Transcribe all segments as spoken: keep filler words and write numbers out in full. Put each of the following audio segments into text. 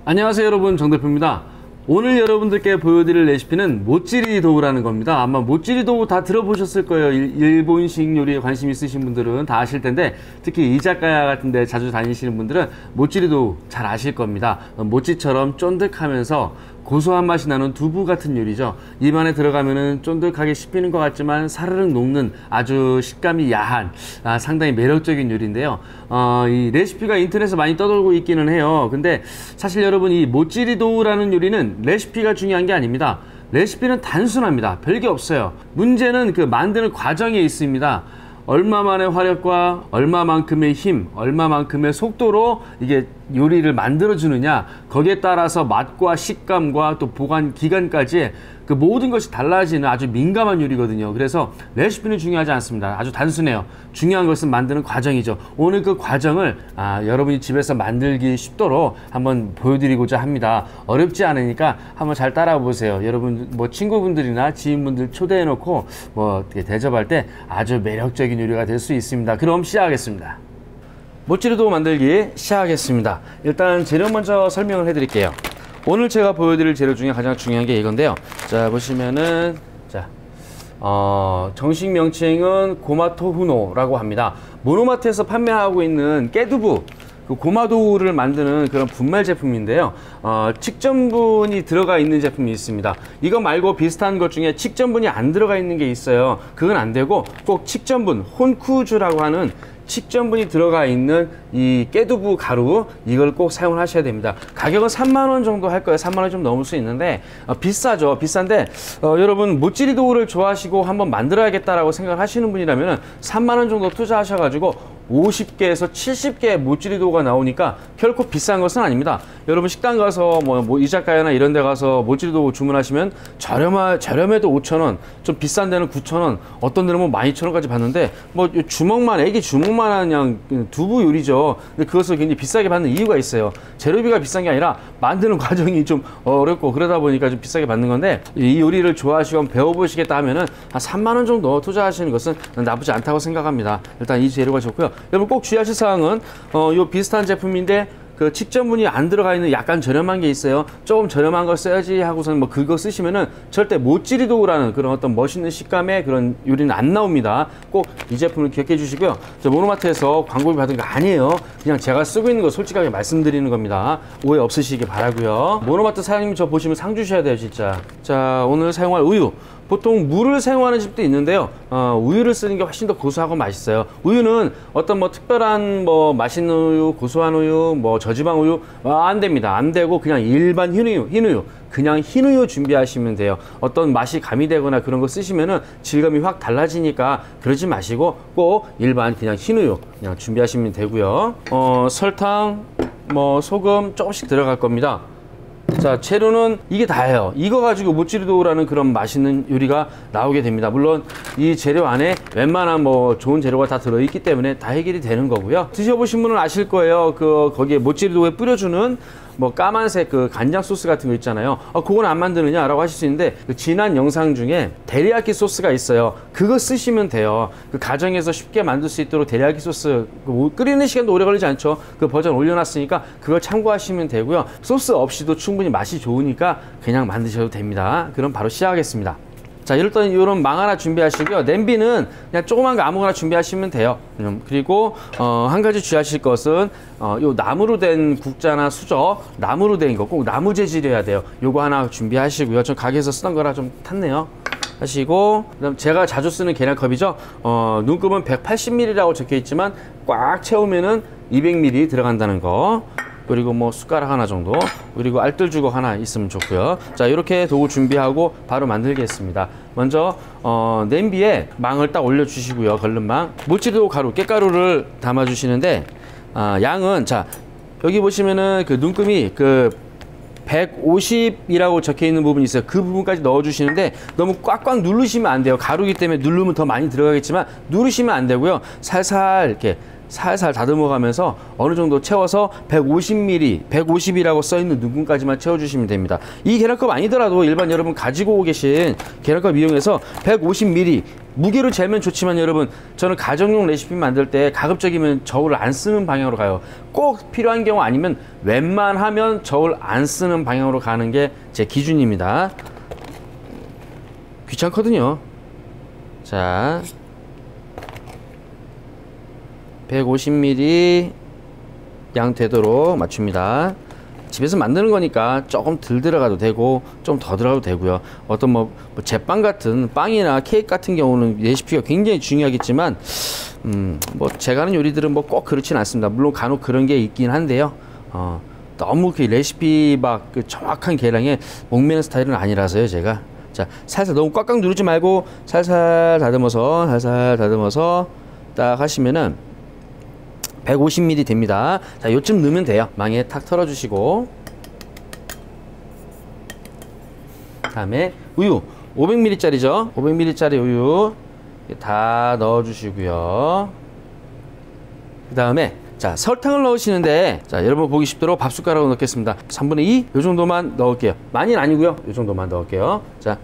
안녕하세요 여러분, 정대표입니다. 오늘 여러분들께 보여드릴 레시피는 모찌리 도우라는 겁니다. 아마 모찌리 도우 다 들어보셨을 거예요. 일, 일본식 요리에 관심 있으신 분들은 다 아실 텐데, 특히 이자카야 같은 데 자주 다니시는 분들은 모찌리 도우 잘 아실 겁니다. 모찌처럼 쫀득하면서 고소한 맛이 나는 두부 같은 요리죠. 입안에 들어가면은 쫀득하게 씹히는 것 같지만 사르륵 녹는 아주 식감이 야한, 아, 상당히 매력적인 요리인데요. 어, 이 레시피가 인터넷에 많이 떠돌고 있기는 해요. 근데 사실 여러분, 이 모찌리 도우라는 요리는 레시피가 중요한 게 아닙니다. 레시피는 단순합니다. 별게 없어요. 문제는 그 만드는 과정에 있습니다. 얼마만의 화력과 얼마만큼의 힘, 얼마만큼의 속도로 이게 요리를 만들어 주느냐, 거기에 따라서 맛과 식감과 또 보관 기간까지 그 모든 것이 달라지는 아주 민감한 요리거든요. 그래서 레시피는 중요하지 않습니다. 아주 단순해요. 중요한 것은 만드는 과정이죠. 오늘 그 과정을 아, 여러분이 집에서 만들기 쉽도록 한번 보여드리고자 합니다. 어렵지 않으니까 한번 잘 따라와 보세요. 여러분 뭐 친구분들이나 지인분들 초대해 놓고 뭐 어떻게 대접할 때 아주 매력적인 요리가 될 수 있습니다. 그럼 시작하겠습니다. 모찌리 도우 만들기 시작하겠습니다. 일단 재료 먼저 설명을 해 드릴게요. 오늘 제가 보여드릴 재료 중에 가장 중요한 게 이건데요. 자, 보시면은 자, 어, 정식 명칭은 고마토후노라고 합니다. 모노마트에서 판매하고 있는 깨두부, 그 고마도우를 만드는 그런 분말 제품인데요. 어, 칡전분이 들어가 있는 제품이 있습니다. 이거 말고 비슷한 것 중에 칡전분이 안 들어가 있는 게 있어요. 그건 안 되고 꼭 칡전분, 혼쿠주라고 하는 칡전분이 들어가 있는 이 깨두부 가루, 이걸 꼭 사용을 하셔야 됩니다. 가격은 삼만 원 정도 할 거예요. 삼만 원 좀 넘을 수 있는데 어, 비싸죠. 비싼데 어, 여러분 모찌리 도우를 좋아하시고 한번 만들어야겠다라고 생각을 하시는 분이라면 삼만 원 정도 투자하셔가지고 오십 개에서 칠십 개의 모찌리 도우가 나오니까 결코 비싼 것은 아닙니다. 여러분 식당 가서 뭐, 뭐 이자카야나 이런 데 가서 모찌리 도우 주문하시면 저렴하, 저렴해도 오천 원, 좀 비싼 데는 구천 원, 어떤 데는 뭐 만 이천 원까지 받는데, 뭐 주먹만, 애기 주먹만한 그냥 두부 요리죠. 근데 그것을 굉장히 비싸게 받는 이유가 있어요. 재료비가 비싼 게 아니라 만드는 과정이 좀 어렵고 그러다 보니까 좀 비싸게 받는 건데, 이 요리를 좋아하시고 배워보시겠다 하면은 한 삼만 원 정도 투자하시는 것은 나쁘지 않다고 생각합니다. 일단 이 재료가 좋고요. 여러분 꼭 주의하실 사항은 어, 요 비슷한 제품인데 그 칡전분이 안 들어가 있는 약간 저렴한 게 있어요. 조금 저렴한 걸 써야지 하고서는 뭐 그거 쓰시면은 절대 모찌리 도우라는 그런 어떤 멋있는 식감의 그런 요리는 안 나옵니다. 꼭 이 제품을 기억해 주시고요. 저 모노마트에서 광고비 받은 거 아니에요. 그냥 제가 쓰고 있는 거 솔직하게 말씀드리는 겁니다. 오해 없으시기 바라고요. 모노마트 사장님 저 보시면 상 주셔야 돼요, 진짜. 자, 오늘 사용할 우유. 보통 물을 사용하는 집도 있는데요. 어, 우유를 쓰는 게 훨씬 더 고소하고 맛있어요. 우유는 어떤 뭐 특별한 뭐 맛있는 우유, 고소한 우유, 뭐 저지방 우유 어, 안 됩니다. 안 되고 그냥 일반 흰우유, 흰우유, 그냥 흰우유 준비하시면 돼요. 어떤 맛이 가미되거나 그런 거 쓰시면은 질감이 확 달라지니까 그러지 마시고 꼭 일반 그냥 흰우유 그냥 준비하시면 되고요. 어, 설탕, 뭐 소금 조금씩 들어갈 겁니다. 자, 재료는 이게 다예요. 이거 가지고 모찌리 도우라는 그런 맛있는 요리가 나오게 됩니다. 물론 이 재료 안에 웬만한 뭐 좋은 재료가 다 들어있기 때문에 다 해결이 되는 거고요. 드셔보신 분은 아실 거예요. 그 거기에 모찌리 도우에 뿌려주는 뭐 까만색 그 간장 소스 같은 거 있잖아요. 어, 그건 안 만드느냐 라고 하실 수 있는데, 그 지난 영상 중에 데리야끼 소스가 있어요. 그거 쓰시면 돼요. 그 가정에서 쉽게 만들 수 있도록 데리야끼 소스, 그 끓이는 시간도 오래 걸리지 않죠. 그 버전 올려놨으니까 그걸 참고하시면 되고요. 소스 없이도 충분히 맛이 좋으니까 그냥 만드셔도 됩니다. 그럼 바로 시작하겠습니다. 자, 일단 이런 망 하나 준비하시고요. 냄비는 그냥 조그만 거 아무거나 준비하시면 돼요. 그리고 어, 한 가지 주의하실 것은 어, 요 나무로 된 국자나 수저, 나무로 된 거 꼭 나무 재질이어야 돼요. 요거 하나 준비하시고요. 전 가게에서 쓰던 거라 좀 탔네요. 하시고, 그다음 제가 자주 쓰는 계량컵이죠. 어, 눈금은 백팔십 밀리리터라고 적혀 있지만 꽉 채우면은 이백 밀리리터 들어간다는 거. 그리고 뭐 숟가락 하나 정도, 그리고 알뜰주걱 하나 있으면 좋고요. 자, 이렇게 도구 준비하고 바로 만들겠습니다. 먼저 어, 냄비에 망을 딱 올려 주시고요. 걸른망, 모찌리 도우 가루, 깻가루를 담아 주시는데 아, 양은 자, 여기 보시면은 그 눈금이 그 백오십이라고 적혀 있는 부분이 있어요. 그 부분까지 넣어 주시는데 너무 꽉꽉 누르시면 안 돼요. 가루기 때문에 누르면 더 많이 들어가겠지만 누르시면 안 되고요. 살살 이렇게 살살 다듬어 가면서 어느 정도 채워서 백오십 밀리리터, 백오십이라고 써있는 눈금까지만 채워주시면 됩니다. 이 계량컵 아니더라도 일반 여러분 가지고 계신 계량컵 이용해서 백오십 밀리리터, 무게로 재면 좋지만 여러분, 저는 가정용 레시피 만들 때 가급적이면 저울을 안 쓰는 방향으로 가요. 꼭 필요한 경우 아니면 웬만하면 저울 안 쓰는 방향으로 가는 게 제 기준입니다. 귀찮거든요. 자, 백오십 밀리리터 양 되도록 맞춥니다. 집에서 만드는 거니까 조금 덜 들어가도 되고 좀 더 들어가도 되고요. 어떤 뭐, 뭐 제빵 같은 빵이나 케이크 같은 경우는 레시피가 굉장히 중요하겠지만 음, 뭐 제가 하는 요리들은 뭐 꼭 그렇진 않습니다. 물론 간혹 그런 게 있긴 한데요. 어, 너무 그 레시피 막 그 정확한 계량에 목매는 스타일은 아니라서요, 제가. 자, 살살 너무 꽉꽉 누르지 말고 살살 다듬어서 살살 다듬어서 딱 하시면은 백오십 밀리리터 됩니다. 자, 요쯤 넣으면 돼요. 망에 탁 털어주시고, 다음에 우유 오백 밀리리터 짜리죠. 오백 밀리리터 짜리 우유 다 넣어주시고요. 그 다음에 자, 설탕을 넣으시는데, 자, 여러분 보기 쉽도록 밥 숟가락으로 넣겠습니다. 삼분의 이 요 정도만 넣을게요. 많이는 아니고요, 요 정도만 넣을게요. 자,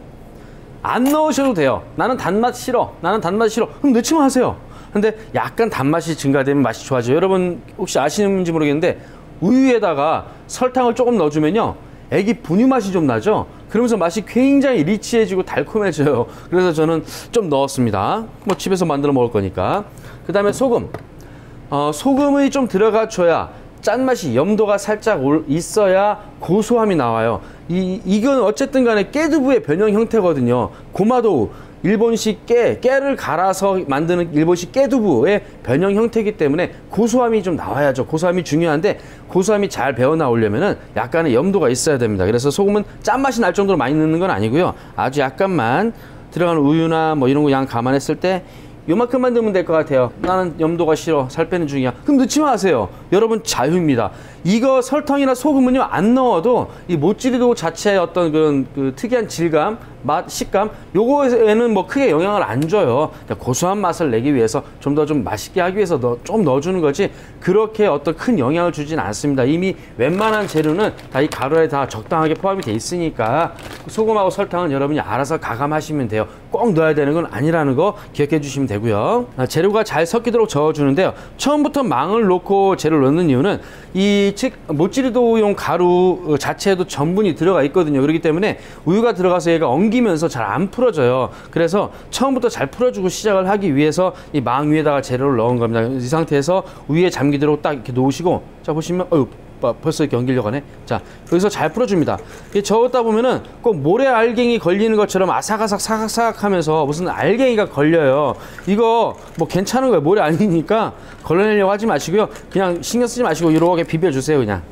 안 넣으셔도 돼요. 나는 단맛 싫어, 나는 단맛 싫어, 그럼 넣지만 하세요. 근데 약간 단맛이 증가되면 맛이 좋아져요. 여러분 혹시 아시는지 모르겠는데 우유에다가 설탕을 조금 넣어주면요, 애기 분유 맛이 좀 나죠. 그러면서 맛이 굉장히 리치해지고 달콤해져요. 그래서 저는 좀 넣었습니다. 뭐 집에서 만들어 먹을 거니까. 그 다음에 소금. 어, 소금이 좀 들어가 줘야 짠맛이, 염도가 살짝 올, 있어야 고소함이 나와요. 이, 이건 어쨌든 간에 깨두부의 변형 형태거든요. 고마도우, 일본식 깨, 깨를 갈아서 만드는 일본식 깨두부의 변형 형태이기 때문에 고소함이 좀 나와야죠. 고소함이 중요한데 고소함이 잘 배어 나오려면은 약간의 염도가 있어야 됩니다. 그래서 소금은 짠맛이 날 정도로 많이 넣는 건 아니고요. 아주 약간만 들어가는 우유나 뭐 이런 거 양 감안했을 때 요만큼만 넣으면 될 것 같아요. 나는 염도가 싫어, 살 빼는 중이야, 그럼 넣지 마세요. 여러분 자유입니다. 이거 설탕이나 소금은요 안 넣어도 이 모찌리도 자체의 어떤 그런 그 특이한 질감, 맛, 식감, 요거에는 뭐 크게 영향을 안 줘요. 고소한 맛을 내기 위해서 좀 더 좀 맛있게 하기 위해서 넣, 좀 넣어주는 거지 그렇게 어떤 큰 영향을 주진 않습니다. 이미 웬만한 재료는 다 이 가루에 다 적당하게 포함이 돼 있으니까 소금하고 설탕은 여러분이 알아서 가감하시면 돼요. 꼭 넣어야 되는 건 아니라는 거 기억해 주시면 되고요. 아, 재료가 잘 섞이도록 저어주는데요. 처음부터 망을 놓고 재료를 넣는 이유는 이 즉 모찌리도용 가루 자체에도 전분이 들어가 있거든요. 그렇기 때문에 우유가 들어가서 얘가 엉기면서 잘 안 풀어져요. 그래서 처음부터 잘 풀어주고 시작을 하기 위해서 이 망 위에다가 재료를 넣은 겁니다. 이 상태에서 우유에 잠기도록 딱 이렇게 놓으시고, 자 보시면 어휴 벌써 이렇게 엉기려고 하네. 자, 여기서 잘 풀어줍니다. 저었다 보면은 꼭 모래 알갱이 걸리는 것처럼 아삭아삭 사각사각 하면서 무슨 알갱이가 걸려요. 이거 뭐 괜찮은 거예요. 모래 아니니까 걸러내려고 하지 마시고요. 그냥 신경 쓰지 마시고 이렇게 비벼주세요. 그냥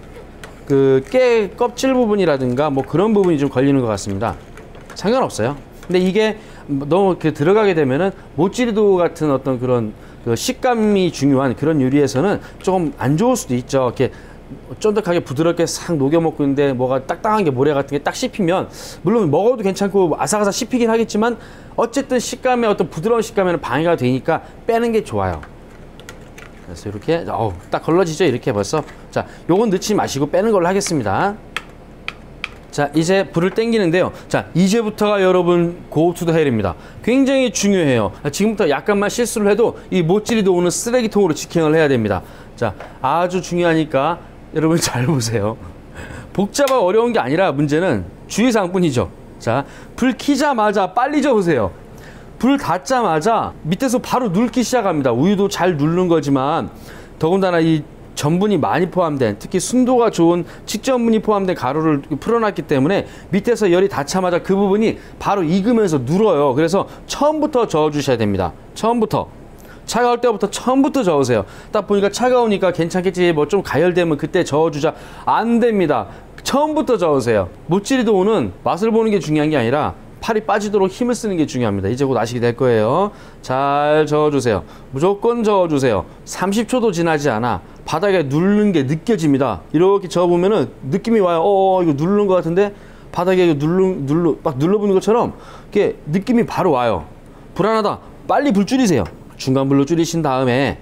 그 깨 껍질 부분이라든가 뭐 그런 부분이 좀 걸리는 것 같습니다. 상관없어요. 근데 이게 너무 이렇게 들어가게 되면은 모찌리도 같은 어떤 그런 그 식감이 중요한 그런 요리에서는 조금 안 좋을 수도 있죠. 이렇게 쫀득하게 부드럽게 싹 녹여 먹고 있는데 뭐가 딱딱한 게 모래 같은 게 딱 씹히면, 물론 먹어도 괜찮고 아삭아삭 씹히긴 하겠지만 어쨌든 식감의 어떤 부드러운 식감에는 방해가 되니까 빼는 게 좋아요. 그래서 이렇게 어우, 딱 걸러지죠. 이렇게 벌써. 자, 요건 넣지 마시고 빼는 걸로 하겠습니다. 자, 이제 불을 땡기는데요. 자, 이제부터가 여러분 go to the hell입니다. 굉장히 중요해요. 지금부터 약간만 실수를 해도 이 모찌리도 오는 쓰레기통으로 직행을 해야 됩니다. 자, 아주 중요하니까 여러분 잘 보세요. 복잡하고 어려운 게 아니라 문제는 주의사항뿐이죠. 자, 불 켜자마자 빨리 저으세요. 불 닫자마자 밑에서 바로 눌기 시작합니다. 우유도 잘 누른 거지만 더군다나 이 전분이 많이 포함된, 특히 순도가 좋은 직전분이 포함된 가루를 풀어놨기 때문에 밑에서 열이 닿자마자 그 부분이 바로 익으면서 눌어요. 그래서 처음부터 저어주셔야 됩니다. 처음부터. 차가울 때부터 처음부터 저으세요. 딱 보니까 차가우니까 괜찮겠지, 뭐 좀 가열되면 그때 저어주자. 안 됩니다. 처음부터 저으세요. 모찌리도우는 맛을 보는 게 중요한 게 아니라 팔이 빠지도록 힘을 쓰는 게 중요합니다. 이제 곧 아시게 될 거예요. 잘 저어주세요. 무조건 저어주세요. 삼십 초도 지나지 않아 바닥에 누르는 게 느껴집니다. 이렇게 저어보면은 느낌이 와요. 어, 이거 누르는 것 같은데 바닥에 이거 누르, 눌러, 막 눌러보는 것처럼 이렇게 느낌이 바로 와요. 불안하다. 빨리 불 줄이세요. 중간 불로 줄이신 다음에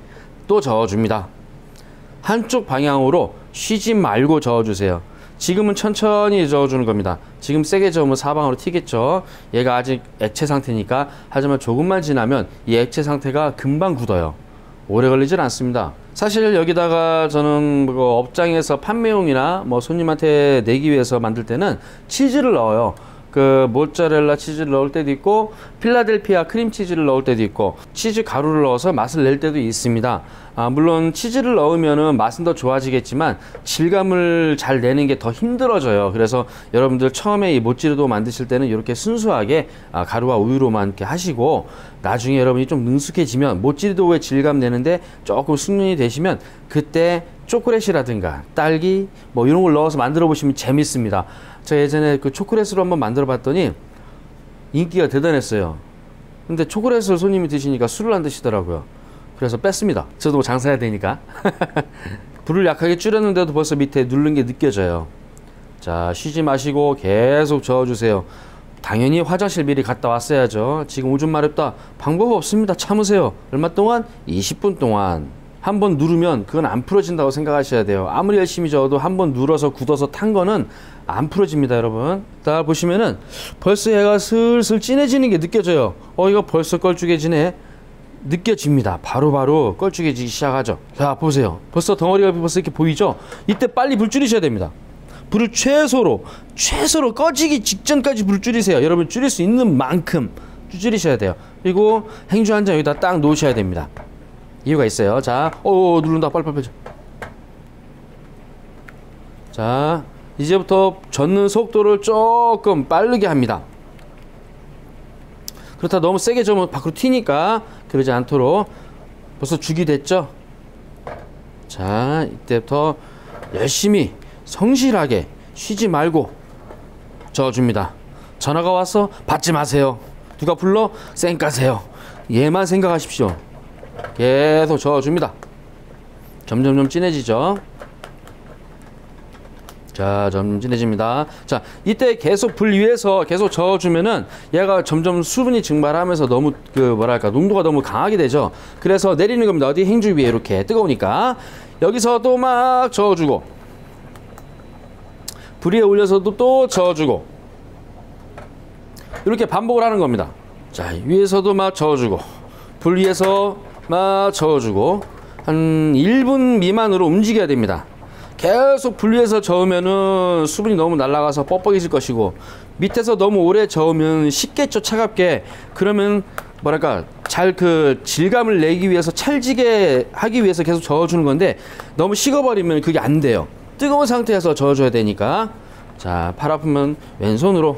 또 저어줍니다. 한쪽 방향으로 쉬지 말고 저어주세요. 지금은 천천히 저어주는 겁니다. 지금 세게 저으면 사방으로 튀겠죠. 얘가 아직 액체 상태니까. 하지만 조금만 지나면 이 액체 상태가 금방 굳어요. 오래 걸리질 않습니다. 사실 여기다가 저는 뭐 업장에서 판매용이나 뭐 손님한테 내기 위해서 만들 때는 치즈를 넣어요. 그 모짜렐라 치즈를 넣을 때도 있고 필라델피아 크림치즈를 넣을 때도 있고 치즈 가루를 넣어서 맛을 낼 때도 있습니다. 아, 물론 치즈를 넣으면은 맛은 더 좋아지겠지만 질감을 잘 내는 게 더 힘들어져요. 그래서 여러분들 처음에 이 모찌리도 만드실 때는 이렇게 순수하게 아, 가루와 우유로만 이렇게 하시고 나중에 여러분이 좀 능숙해지면 모찌리도의 질감 내는데 조금 숙련이 되시면 그때 초콜릿이라든가 딸기 뭐 이런 걸 넣어서 만들어 보시면 재밌습니다. 제가 예전에 그 초콜릿으로 한번 만들어 봤더니 인기가 대단했어요. 근데 초콜릿을 손님이 드시니까 술을 안 드시더라고요. 그래서 뺐습니다. 저도 뭐 장사해야 되니까. 불을 약하게 줄였는데도 벌써 밑에 누른 게 느껴져요. 자, 쉬지 마시고 계속 저어주세요. 당연히 화장실 미리 갔다 왔어야죠. 지금 오줌 마렵다. 방법 없습니다. 참으세요. 얼마 동안? 이십 분 동안. 한번 누르면 그건 안 풀어진다고 생각하셔야 돼요. 아무리 열심히 저어도 한번 눌어서 굳어서 탄 거는 안 풀어집니다, 여러분. 자, 보시면은 벌써 얘가 슬슬 진해지는 게 느껴져요. 어, 이거 벌써 걸쭉해지네. 느껴집니다. 바로바로 바로 걸쭉해지기 시작하죠. 자, 보세요. 벌써 덩어리가 벌써 이렇게 보이죠? 이때 빨리 불 줄이셔야 됩니다. 불을 최소로, 최소로 꺼지기 직전까지 불을 줄이세요. 여러분, 줄일 수 있는 만큼 줄이셔야 돼요. 그리고 행주 한 장 여기다 딱 놓으셔야 됩니다. 이유가 있어요. 자, 오, 누른다. 빨리빨리. 자, 이제부터 젓는 속도를 조금 빠르게 합니다. 그렇다 너무 세게 저으면 밖으로 튀니까 그러지 않도록. 벌써 죽이 됐죠? 자, 이때부터 열심히 성실하게 쉬지 말고 저어줍니다. 전화가 와서 받지 마세요. 누가 불러? 쌩 까세요. 얘만 생각하십시오. 계속 저어줍니다. 점점점 진해지죠. 자, 점점 진해집니다. 자, 이때 계속 불 위에서 계속 저어주면은 얘가 점점 수분이 증발하면서 너무 그 뭐랄까 농도가 너무 강하게 되죠. 그래서 내리는 겁니다. 어디? 행주 위에 이렇게 뜨거우니까 여기서 또 막 저어주고 불 위에 올려서도 또 저어주고 이렇게 반복을 하는 겁니다. 자, 위에서도 막 저어주고 불 위에서 막 저어주고 한 일 분 미만으로 움직여야 됩니다. 계속 불 위에서 저으면은 수분이 너무 날아가서 뻑뻑해질 것이고 밑에서 너무 오래 저으면 식겠죠, 차갑게. 그러면 뭐랄까 잘 그 질감을 내기 위해서 찰지게 하기 위해서 계속 저어주는 건데 너무 식어버리면 그게 안 돼요. 뜨거운 상태에서 저어줘야 되니까. 자, 팔 아프면 왼손으로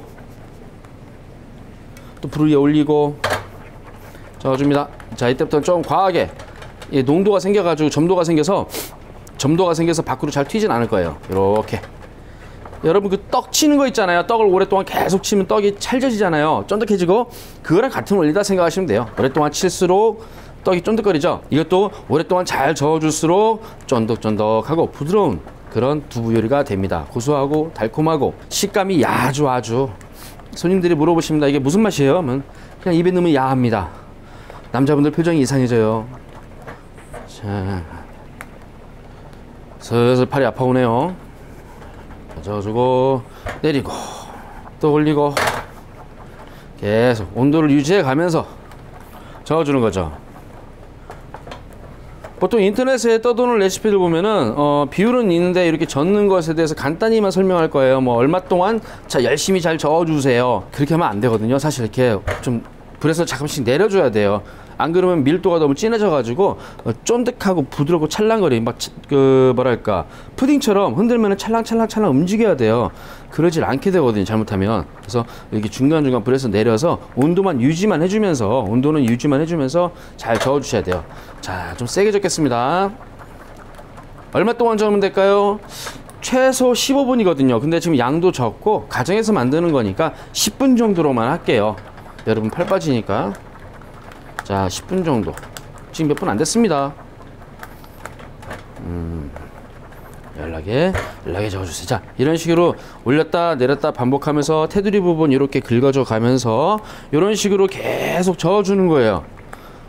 또 불 위에 올리고 저어줍니다. 자, 이때부터는 좀 과하게 예, 농도가 생겨가지고 점도가 생겨서 점도가 생겨서 밖으로 잘 튀진 않을 거예요. 이렇게 여러분 그 떡 치는 거 있잖아요. 떡을 오랫동안 계속 치면 떡이 찰져지잖아요. 쫀득해지고 그거랑 같은 원리다 생각하시면 돼요. 오랫동안 칠수록 떡이 쫀득거리죠. 이것도 오랫동안 잘 저어줄수록 쫀득쫀득하고 부드러운 그런 두부 요리가 됩니다. 고소하고 달콤하고 식감이 아주 아주 손님들이 물어보십니다. 이게 무슨 맛이에요? 하면 그냥 입에 넣으면 야합니다. 남자분들 표정이 이상해져요. 자, 슬슬 팔이 아파오네요. 저어주고 내리고 또 올리고 계속 온도를 유지해 가면서 저어주는 거죠. 보통 인터넷에 떠도는 레시피를 보면은 어, 비율은 있는데 이렇게 젓는 것에 대해서 간단히만 설명할 거예요. 뭐 얼마 동안 자 열심히 잘 저어주세요. 그렇게 하면 안 되거든요. 사실 이렇게 좀 불에서 잠깐씩 내려줘야 돼요. 안 그러면 밀도가 너무 진해져 가지고 어, 쫀득하고 부드럽고 찰랑거리 막 그 뭐랄까 푸딩처럼 흔들면 찰랑찰랑찰랑 움직여야 돼요. 그러질 않게 되거든요, 잘못하면. 그래서 이렇게 중간중간 불에서 내려서 온도만 유지만 해주면서 온도는 유지만 해주면서 잘 저어주셔야 돼요. 자, 좀 세게 젓겠습니다. 얼마 동안 저으면 될까요? 최소 십오 분이거든요. 근데 지금 양도 적고 가정에서 만드는 거니까 십 분 정도로만 할게요. 여러분 팔 빠지니까. 자, 십 분 정도. 지금 몇 분 안 됐습니다. 음, 연락에, 연락에 적어주세요. 자, 이런 식으로 올렸다 내렸다 반복하면서 테두리 부분 이렇게 긁어줘 가면서 이런 식으로 계속 저어주는 거예요.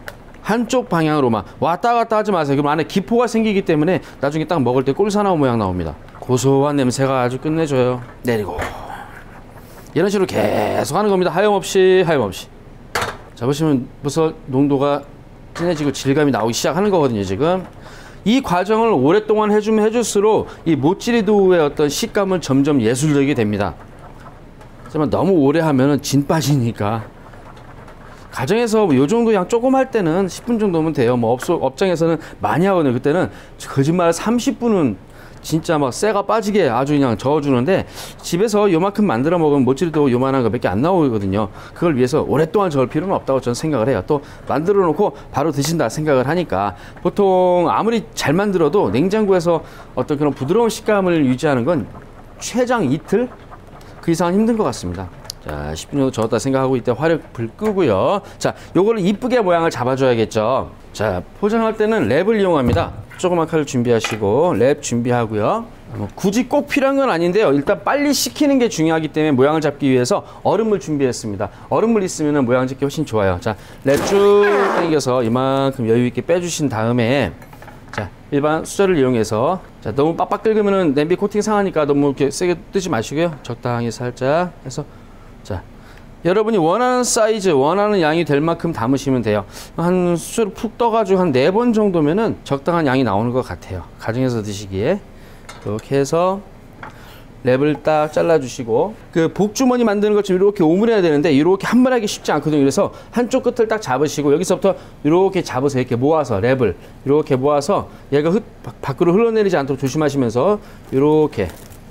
한쪽 방향으로만 왔다 갔다 하지 마세요. 그럼 안에 기포가 생기기 때문에 나중에 딱 먹을 때 꿀사나운 모양 나옵니다. 고소한 냄새가 아주 끝내줘요. 내리고 이런 식으로 계속 하는 겁니다. 하염없이 하염없이. 자, 보시면 벌써 농도가 진해지고 질감이 나오기 시작하는 거거든요. 지금 이 과정을 오랫동안 해주면 해줄수록 이 모찌리도우의 어떤 식감은 점점 예술적이 됩니다. 하지만 너무 오래 하면은 진 빠지니까 가정에서 요 정도 양 조금 할 때는 십 분 정도면 돼요. 뭐 업소, 업장에서는 많이 하거든요. 그때는 거짓말 삼십 분은 진짜 막 쇠가 빠지게 아주 그냥 저어주는데, 집에서 요만큼 만들어 먹으면 모찌리도 요만한 거 몇 개 안 나오거든요. 그걸 위해서 오랫동안 저을 필요는 없다고 저는 생각을 해요. 또 만들어 놓고 바로 드신다 생각을 하니까, 보통 아무리 잘 만들어도 냉장고에서 어떤 그런 부드러운 식감을 유지하는 건 최장 이틀? 그 이상은 힘든 것 같습니다. 자, 십 분 정도 저었다 생각하고 이때 화력 불 끄고요. 자, 요거를 이쁘게 모양을 잡아줘야겠죠. 자, 포장할 때는 랩을 이용합니다. 조그만 칼을 준비하시고 랩 준비하고요. 뭐 굳이 꼭 필요한 건 아닌데요. 일단 빨리 식히는 게 중요하기 때문에 모양을 잡기 위해서 얼음물 준비했습니다. 얼음물 있으면 모양 잡기 훨씬 좋아요. 자, 랩 쭉 당겨서 이만큼 여유 있게 빼주신 다음에, 자, 일반 수저를 이용해서, 자, 너무 빡빡 끓으면 냄비 코팅 상하니까 너무 이렇게 세게 뜨지 마시고요. 적당히 살짝 해서, 자, 여러분이 원하는 사이즈, 원하는 양이 될 만큼 담으시면 돼요. 한 수저를 푹 떠가지고 한 네 번 정도면은 적당한 양이 나오는 것 같아요. 가정에서 드시기에. 이렇게 해서 랩을 딱 잘라주시고, 그 복주머니 만드는 것처럼 이렇게 오므려야 되는데 이렇게 한 번에 하기 쉽지 않거든요. 그래서 한쪽 끝을 딱 잡으시고 여기서부터 이렇게 잡으세요. 이렇게 모아서 랩을 이렇게 모아서 얘가 흙, 밖으로 흘러내리지 않도록 조심하시면서 이렇게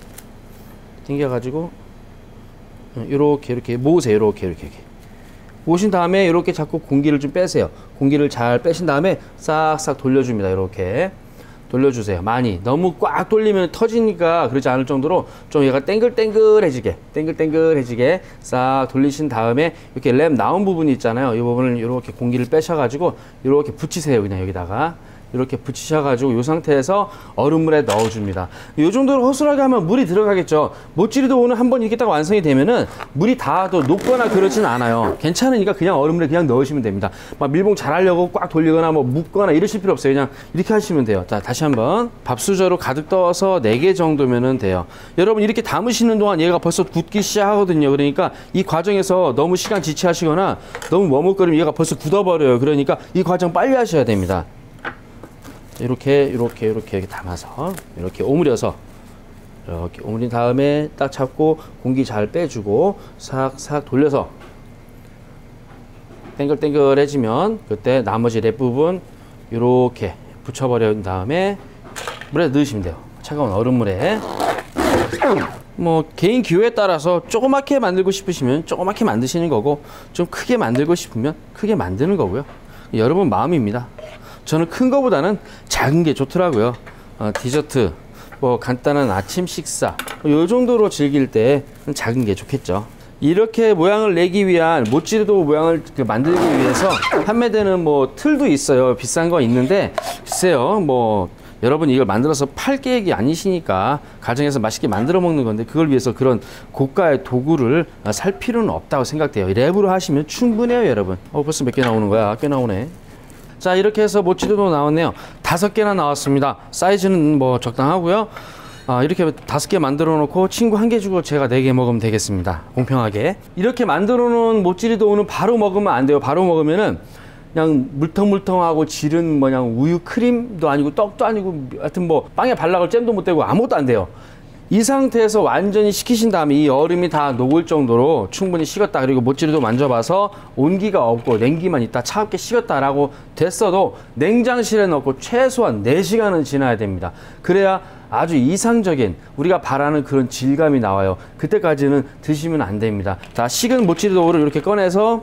당겨가지고 이렇게 이렇게 모으세요. 이렇게 이렇게 이렇게 모으신 다음에 이렇게 자꾸 공기를 좀 빼세요. 공기를 잘 빼신 다음에 싹싹 돌려줍니다. 이렇게 돌려주세요. 많이, 너무 꽉 돌리면 터지니까 그러지 않을 정도로 좀 얘가 땡글땡글해지게 땡글땡글해지게 싹 돌리신 다음에 이렇게 랩 나온 부분이 있잖아요. 이 부분을 이렇게 공기를 빼셔가지고 이렇게 붙이세요. 그냥 여기다가 이렇게 붙이셔가지고 이 상태에서 얼음물에 넣어줍니다. 이 정도로 허술하게 하면 물이 들어가겠죠. 모찌리도 오늘 한번 이렇게 딱 완성이 되면은 물이 닿아도 녹거나 그러진 않아요. 괜찮으니까 그냥 얼음물에 그냥 넣으시면 됩니다. 막 밀봉 잘 하려고 꽉 돌리거나 뭐 묶거나 이러실 필요 없어요. 그냥 이렇게 하시면 돼요. 자, 다시 한번 밥수저로 가득 떠서 네 개 정도면은 돼요. 여러분 이렇게 담으시는 동안 얘가 벌써 굳기 시작하거든요. 그러니까 이 과정에서 너무 시간 지체하시거나 너무 머뭇거리면 얘가 벌써 굳어버려요. 그러니까 이 과정 빨리 하셔야 됩니다. 이렇게 이렇게 이렇게 이렇게 담아서 이렇게 오므려서 이렇게 오므린 다음에 딱 잡고 공기 잘 빼주고 싹싹 돌려서 땡글땡글해지면 그때 나머지 랩 부분 이렇게 붙여버린 다음에 물에 넣으시면 돼요. 차가운 얼음물에. 뭐 개인 기호에 따라서 조그맣게 만들고 싶으시면 조그맣게 만드시는 거고, 좀 크게 만들고 싶으면 크게 만드는 거고요. 여러분 마음입니다. 저는 큰 거보다는 작은 게 좋더라고요. 어, 디저트, 뭐 간단한 아침 식사, 요 정도로 즐길 때 작은 게 좋겠죠. 이렇게 모양을 내기 위한 모찌리도 모양을 만들기 위해서 판매되는 뭐 틀도 있어요. 비싼 거 있는데 글쎄요, 뭐 여러분 이걸 만들어서 팔 계획이 아니시니까 가정에서 맛있게 만들어 먹는 건데, 그걸 위해서 그런 고가의 도구를 살 필요는 없다고 생각돼요. 랩으로 하시면 충분해요, 여러분. 어, 벌써 몇 개 나오는 거야? 꽤 나오네. 자, 이렇게 해서 모찌리도 나왔네요. 다섯 개나 나왔습니다. 사이즈는 뭐 적당하고요. 아, 이렇게 다섯 개 만들어 놓고 친구 한 개 주고 제가 네 개 먹으면 되겠습니다. 공평하게. 이렇게 만들어 놓은 모찌리도우는 바로 먹으면 안 돼요. 바로 먹으면은 그냥 물텅물텅하고 질은 뭐 그냥 우유 크림도 아니고 떡도 아니고 하여튼 뭐 빵에 발라갈 잼도 못 되고 아무것도 안 돼요. 이 상태에서 완전히 식히신 다음에 이 얼음이 다 녹을 정도로 충분히 식었다, 그리고 모찌리도 만져봐서 온기가 없고 냉기만 있다, 차갑게 식었다라고 됐어도 냉장실에 넣고 최소한 네 시간은 지나야 됩니다. 그래야 아주 이상적인 우리가 바라는 그런 질감이 나와요. 그때까지는 드시면 안 됩니다. 자, 식은 모찌리도우를 이렇게 꺼내서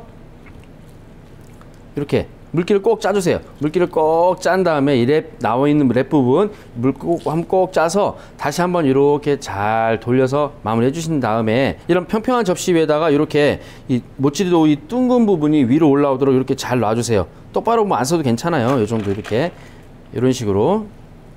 이렇게 물기를 꼭 짜주세요. 물기를 꼭 짠 다음에 이 랩 나와 있는 랩 부분 물 꼭 꼭 짜서 다시 한번 이렇게 잘 돌려서 마무리해 주신 다음에, 이런 평평한 접시 위에다가 이렇게 이 모찌리도우 이 둥근 부분이 위로 올라오도록 이렇게 잘 놔주세요. 똑바로 뭐 안 써도 괜찮아요. 이 정도 이렇게 이런 식으로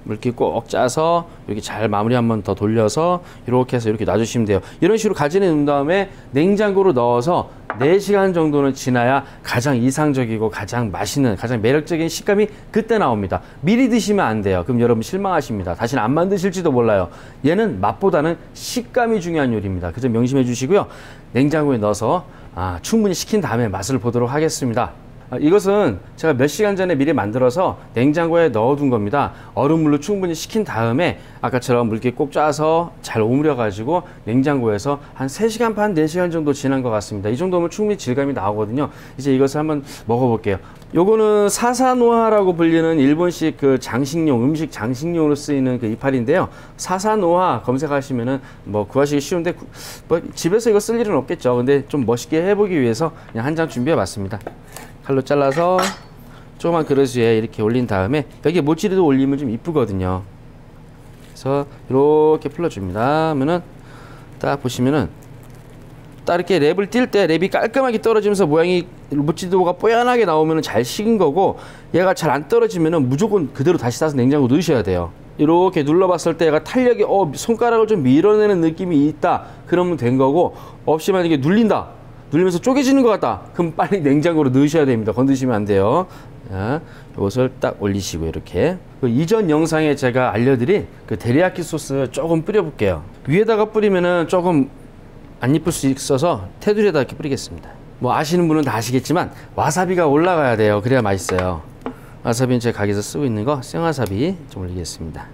물기 꼭 짜서 이렇게 잘 마무리 한 번 더 돌려서 이렇게 해서 이렇게 놔주시면 돼요. 이런 식으로 가진해 놓은 다음에 냉장고로 넣어서 네 시간 정도는 지나야 가장 이상적이고 가장 맛있는, 가장 매력적인 식감이 그때 나옵니다. 미리 드시면 안 돼요. 그럼 여러분 실망하십니다. 다시는 안 만드실지도 몰라요. 얘는 맛보다는 식감이 중요한 요리입니다. 그 점 명심해 주시고요. 냉장고에 넣어서 아, 충분히 식힌 다음에 맛을 보도록 하겠습니다. 아, 이것은 제가 몇 시간 전에 미리 만들어서 냉장고에 넣어둔 겁니다. 얼음물로 충분히 식힌 다음에 아까처럼 물기 꼭 짜서 잘 오므려 가지고 냉장고에서 한 세 시간 반, 네 시간 정도 지난 것 같습니다. 이 정도면 충분히 질감이 나오거든요. 이제 이것을 한번 먹어볼게요. 요거는 사사노하라고 불리는 일본식 그 장식용, 음식 장식용으로 쓰이는 그 이파리인데요. 사사노하 검색하시면은 뭐 구하시기 쉬운데 구, 뭐 집에서 이거 쓸 일은 없겠죠. 근데 좀 멋있게 해보기 위해서 그냥 한 장 준비해 봤습니다. 칼로 잘라서 조그만 그릇 위에 이렇게 올린 다음에 여기에 모찌리도 올리면 좀 이쁘거든요. 그래서 이렇게 풀어줍니다. 하면은 딱 보시면은 딱 이렇게 랩을 띌 때 랩이 깔끔하게 떨어지면서 모양이 모찌리도가 뽀얀하게 나오면은 잘 식은 거고, 얘가 잘 안 떨어지면은 무조건 그대로 다시 싸서 냉장고 넣으셔야 돼요. 이렇게 눌러봤을 때 얘가 탄력이 어 손가락을 좀 밀어내는 느낌이 있다 그러면 된 거고, 없이 만약에 눌린다, 눌리면서 쪼개지는 것 같다, 그럼 빨리 냉장고로 넣으셔야 됩니다. 건드시면 안 돼요. 자, 이것을 딱 올리시고 이렇게 그 이전 영상에 제가 알려드린 그 데리야끼 소스 조금 뿌려볼게요. 위에다가 뿌리면은 조금 안 이쁠 수 있어서 테두리에다 이렇게 뿌리겠습니다. 뭐 아시는 분은 다 아시겠지만 와사비가 올라가야 돼요. 그래야 맛있어요. 와사비는 제 가게에서 쓰고 있는 거 생와사비 좀 올리겠습니다.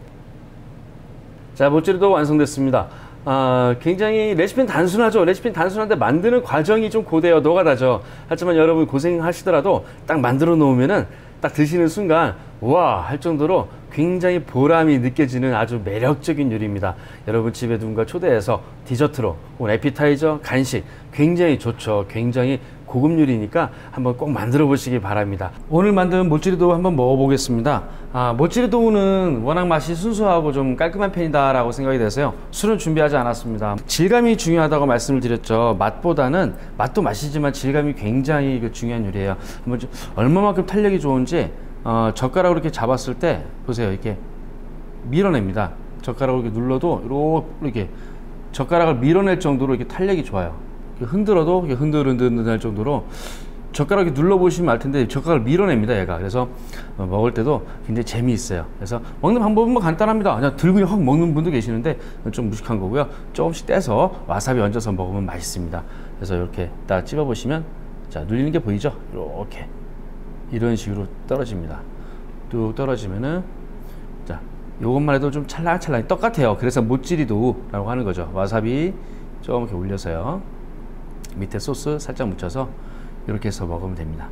자, 모찌리도 완성됐습니다. 아, 굉장히 레시피는 단순하죠. 레시피는 단순한데 만드는 과정이 좀 고돼요. 노가다죠. 하지만 여러분 고생하시더라도 딱 만들어 놓으면은 딱 드시는 순간 우와 할 정도로 굉장히 보람이 느껴지는 아주 매력적인 요리입니다. 여러분 집에 누군가 초대해서 디저트로 혹은 에피타이저, 간식 굉장히 좋죠. 굉장히 고급 요리니까 한번 꼭 만들어 보시기 바랍니다. 오늘 만든 모찌리도우 한번 먹어보겠습니다. 아, 모찌리도우는 워낙 맛이 순수하고 좀 깔끔한 편이다 라고 생각이 돼서요, 술은 준비하지 않았습니다. 질감이 중요하다고 말씀을 드렸죠. 맛보다는, 맛도 맛이지만 질감이 굉장히 그 중요한 요리예요. 한번 좀 얼마만큼 탄력이 좋은지 어, 젓가락으로 이렇게 잡았을 때 보세요. 이렇게 밀어냅니다. 젓가락으로 이렇게 눌러도 이렇게 젓가락을 밀어낼 정도로 이렇게 탄력이 좋아요. 흔들어도 흔들흔들흔들 할 정도로 젓가락이 눌러보시면 알 텐데 젓가락을 밀어냅니다, 얘가. 그래서 먹을 때도 굉장히 재미있어요. 그래서 먹는 방법은 뭐 간단합니다. 그냥 들고 확 먹는 분도 계시는데 좀 무식한 거고요. 조금씩 떼서 와사비 얹어서 먹으면 맛있습니다. 그래서 이렇게 딱 찝어보시면, 자, 눌리는 게 보이죠? 이렇게 이런 식으로 떨어집니다. 뚝 떨어지면은, 자, 요것만 해도 좀 찰랑찰랑 똑같아요. 그래서 모찌리도우라고 하는 거죠. 와사비 좀 이렇게 올려서요, 밑에 소스 살짝 묻혀서 이렇게 해서 먹으면 됩니다.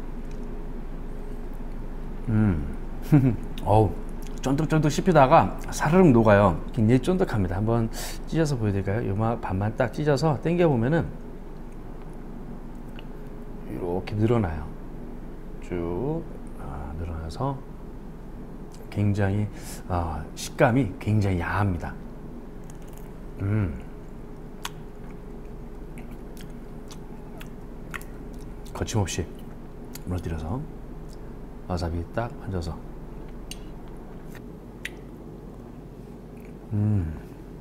음, 어우, 쫀득쫀득 씹히다가 사르륵 녹아요. 굉장히 쫀득합니다. 한번 찢어서 보여드릴까요? 요만 반만 딱 찢어서 당겨 보면은 이렇게 늘어나요. 쭉 아, 늘어나서 굉장히 아, 식감이 굉장히 야합니다. 음. 거침없이 무너뜨려서 와사비 딱 얹어서 음.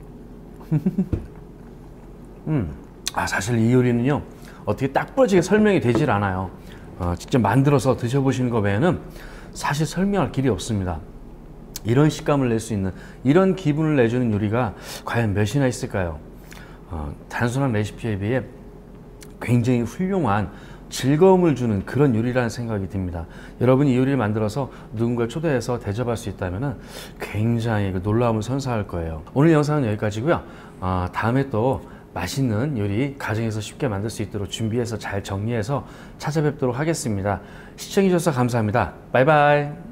음. 아, 사실 이 요리는요 어떻게 딱 부러지게 설명이 되질 않아요. 어, 직접 만들어서 드셔보시는 거 외에는 사실 설명할 길이 없습니다. 이런 식감을 낼 수 있는, 이런 기분을 내주는 요리가 과연 몇이나 있을까요? 어, 단순한 레시피에 비해 굉장히 훌륭한 즐거움을 주는 그런 요리라는 생각이 듭니다. 여러분이 이 요리를 만들어서 누군가를 초대해서 대접할 수 있다면 굉장히 놀라움을 선사할 거예요. 오늘 영상은 여기까지고요. 어, 다음에 또 맛있는 요리 가정에서 쉽게 만들 수 있도록 준비해서 잘 정리해서 찾아뵙도록 하겠습니다. 시청해 주셔서 감사합니다. 바이바이.